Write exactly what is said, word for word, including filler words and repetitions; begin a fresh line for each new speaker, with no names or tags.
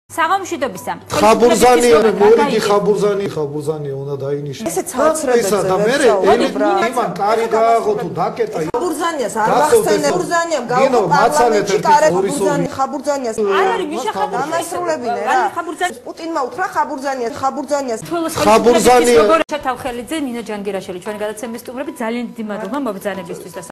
საღამოშიდობისა.
ხაბურზანია, მორიგი ხაბურზანი, ხაბურზანი უნდა დაინიშნოს.
ესე ცალცრებეზე
და მე იმან კარი გააღო თუ დაკეტა.
ხაბურზანიას არ ახსენე, ხაბურზანიამ გავყო პარლამენტში კარი ხაბურზანი, ხაბურზანიას.
არ არის მიშა
დამასრულებინე რა. პუტინმა უთხრა ხაბურზანიას, ხაბურზანიას.
ხაბურზანია.
როგორ ჩათავხელიძე, ნინო ჯანგირაშვილი, ჩვენი გადაცემის სტუმრები ძალიან დიდი მადლობა მობრძანებისთვის და